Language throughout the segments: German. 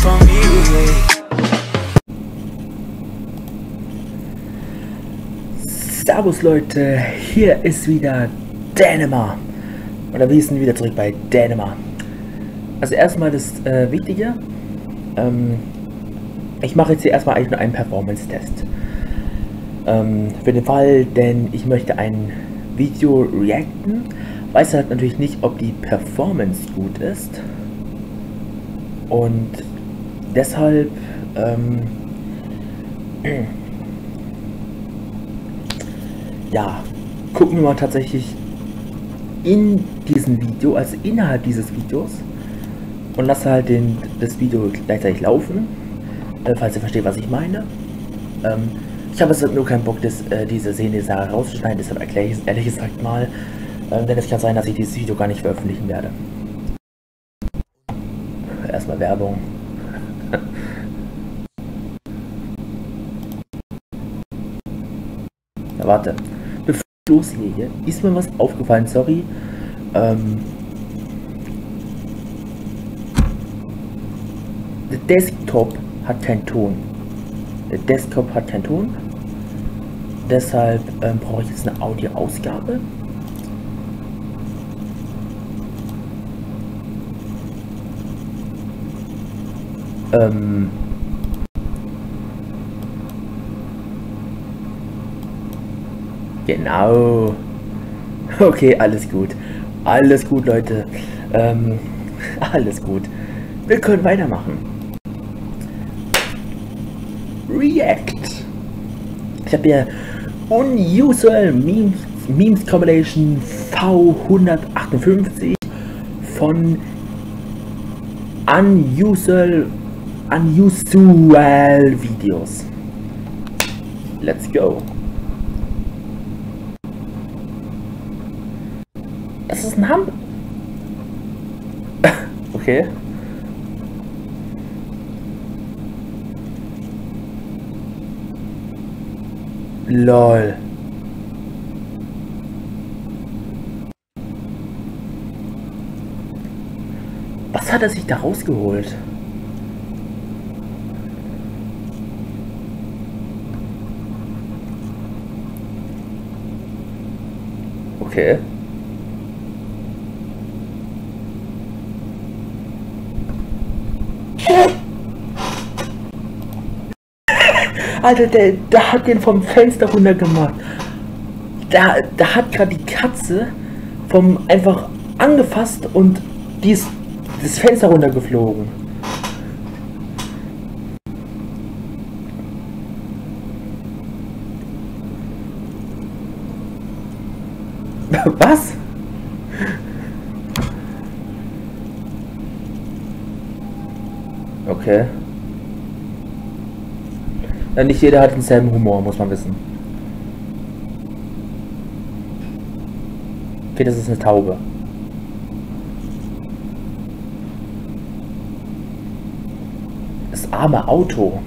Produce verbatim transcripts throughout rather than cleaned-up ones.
for me. Servus Leute, hier ist wieder Dänemark. Oder wir sind wieder zurück bei Dänemark. Also erstmal das äh, Wichtige. Ähm, ich mache jetzt hier erstmal eigentlich nur einen Performance-Test. Ähm, für den Fall, denn ich möchte ein Video reacten. Weiß halt natürlich nicht, ob die Performance gut ist. Und deshalb ähm, ja, gucken wir mal tatsächlich in diesem Video, also innerhalb dieses Videos, und lasse halt den, das Video gleichzeitig laufen, äh, falls ihr versteht, was ich meine. Ähm, ich habe jetzt nur keinen Bock, das, äh, diese Szene rauszuschneiden, deshalb erkläre ich es ehrlich gesagt mal, äh, denn es kann sein, dass ich dieses Video gar nicht veröffentlichen werde. Erstmal Werbung. Na, warte. Bevor ich loslege, ist mir was aufgefallen, sorry. Ähm, der Desktop hat keinen Ton. Der Desktop hat keinen Ton. Deshalb ähm, brauche ich jetzt eine Audioausgabe. Ähm, genau. Okay, alles gut. Alles gut, Leute. Ähm, alles gut. Wir können weitermachen. React. Ich habe hier Unusual Memes, Memes Compilation V hundertachtundfünfzig von Unusual Unusual Videos. Let's go. Das ist ein Ham. Okay. Lol. Was hat er sich da rausgeholt? Okay. Alter, der, der hat den vom Fenster runter gemacht. Da, da hat gerade die Katze vom einfach angefasst und die ist das Fenster runtergeflogen. Was? Okay. Ja, nicht jeder hat denselben Humor, muss man wissen. Okay, das ist eine Taube. Das arme Auto.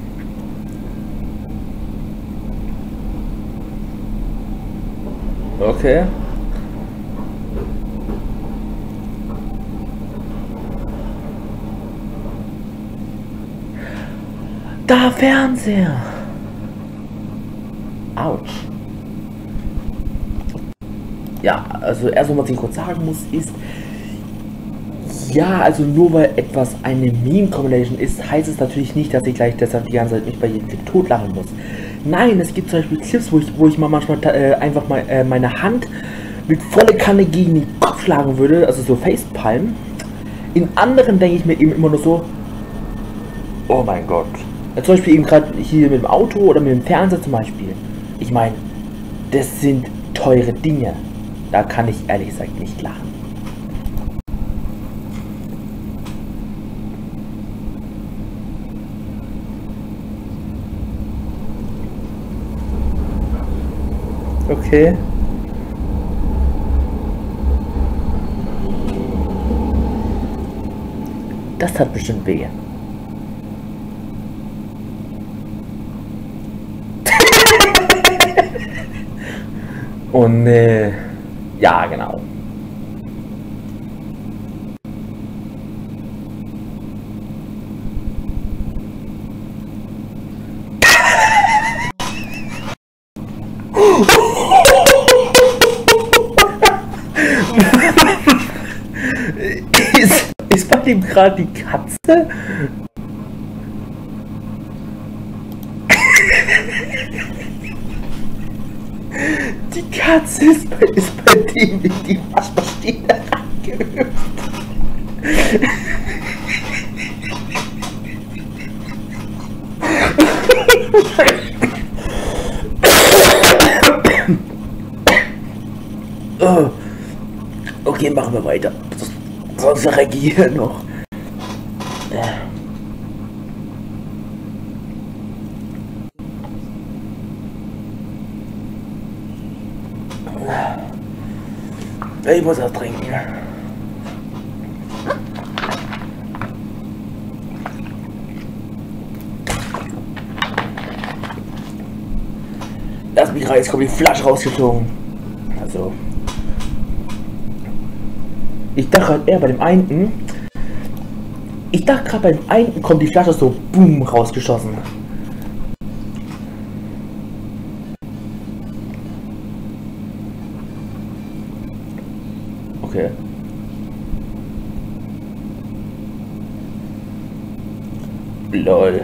Okay. Da, Fernseher. Autsch. Ja, also erst was ich kurz sagen muss ist, ja, also nur weil etwas eine Meme-Compilation ist, heißt es natürlich nicht, dass ich gleich deshalb die ganze Zeit nicht bei jedem Clip totlachen muss. Nein, es gibt zum Beispiel Clips, wo ich, wo ich mal manchmal äh, einfach mal äh, meine Hand mit volle Kanne gegen den Kopf schlagen würde, also so Facepalm. In anderen denke ich mir eben immer nur so, oh mein Gott. Ja, zum Beispiel eben gerade hier mit dem Auto oder mit dem Fernseher zum Beispiel. Ich meine, das sind teure Dinge. Da kann ich ehrlich gesagt nicht lachen. Okay. Das hat bestimmt weh. Und äh, ja, genau. ist, ist bei dem gerade die Katze? Die Katze ist bei, ist bei dem in die Waschmaschine reingehüpft. Oh. Okay, machen wir weiter. Sonst verrecke ich hier noch. Ich muss was trinken. Lass mich rein, jetzt kommt die Flasche rausgeflogen. Also. Ich dachte gerade eher bei dem einen. Ich dachte gerade beim einen kommt die Flasche so boom rausgeschossen. Okay. Lol.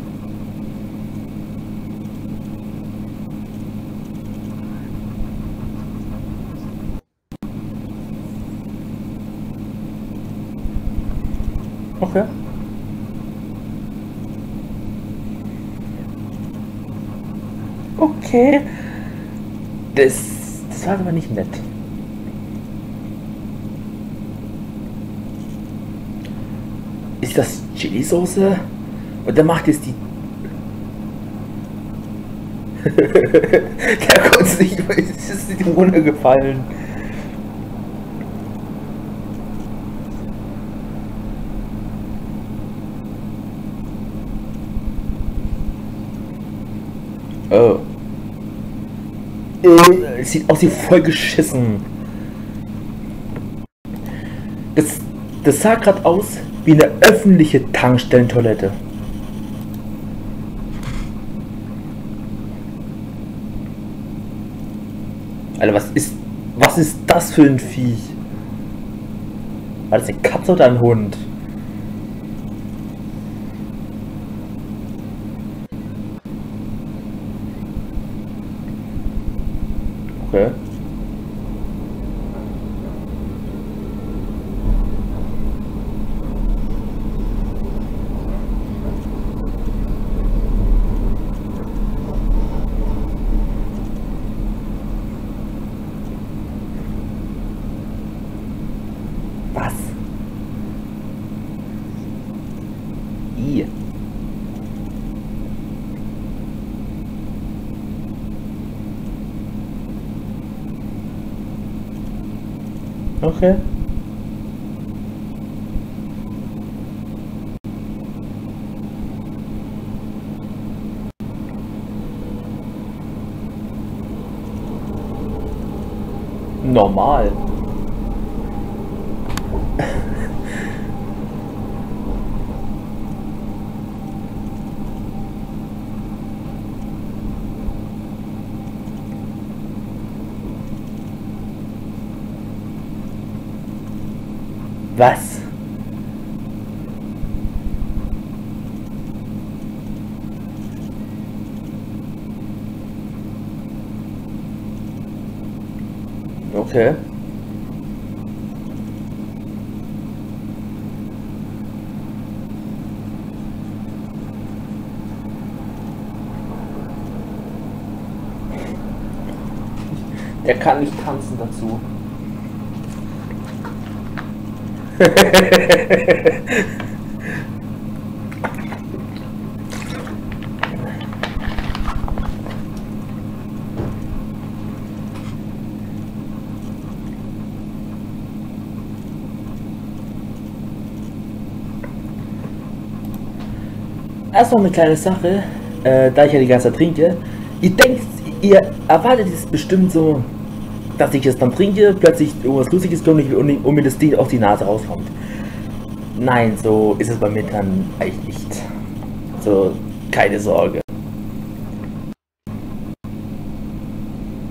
Okay. Okay. Das, das war aber nicht nett. Ist das Chili-Soße? Und der macht jetzt die... Der konnte es nicht, es ist ihm runtergefallen. Oh. Äh, es sieht aus wie voll geschissen. Das, das sah gerade aus wie eine öffentliche Tankstellentoilette. Alter, was ist, was ist das für ein Viech? War das eine Katze oder ein Hund? Okay. Was? I. Okay. Normal. Was? Okay. Er kann nicht tanzen dazu. Erstmal eine kleine Sache, äh, da ich ja die ganze Zeit trinke. Ihr denkt, ihr erwartet es bestimmt so, dass ich es dann trinke, plötzlich irgendwas Lustiges kommt und, und mir das Ding auf die Nase rauskommt. Nein, so ist es bei mir dann eigentlich nicht. So, keine Sorge.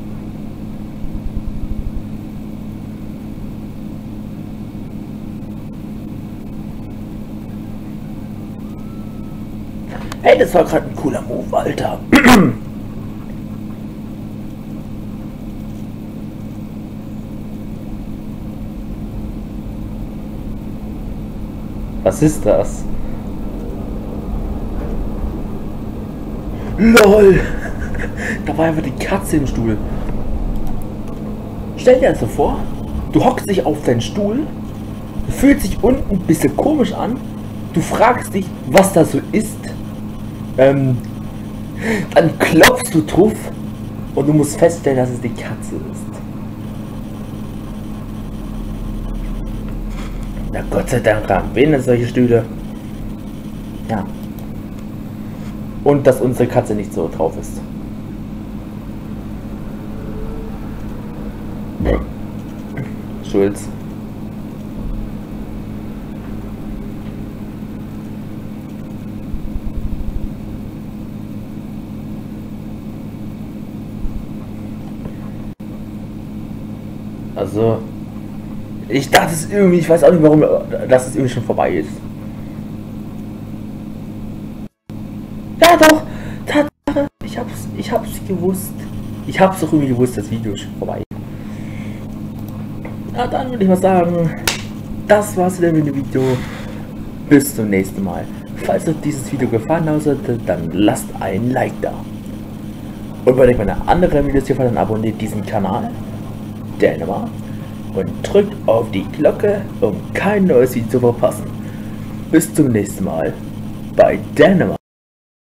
Hey, das war gerade ein cooler Move, Alter. Was ist das? LOL! Da war einfach die Katze im Stuhl. Stell dir also vor, du hockst dich auf deinen Stuhl, fühlt sich unten ein bisschen komisch an, du fragst dich, was da so ist, ähm, dann klopfst du drauf und du musst feststellen, dass es die Katze ist. Na Gott sei Dank haben wir denn solche Stühle. Ja. Und dass unsere Katze nicht so drauf ist. Schulz. Also, ich dachte es irgendwie, ich weiß auch nicht warum, dass es irgendwie schon vorbei ist. Ja doch, Tatsache, ich hab's, ich hab's gewusst. Ich hab's doch irgendwie gewusst, das Video ist schon vorbei. Na dann würde ich mal sagen, das war's wieder mit dem Video. Bis zum nächsten Mal. Falls euch dieses Video gefallen hat, dann lasst ein Like da. Und wenn euch meine anderen Videos gefallen, dann abonniert diesen Kanal, Dänemark, und drückt auf die Glocke, um kein neues Video zu verpassen. Bis zum nächsten Mal bei Dänemark.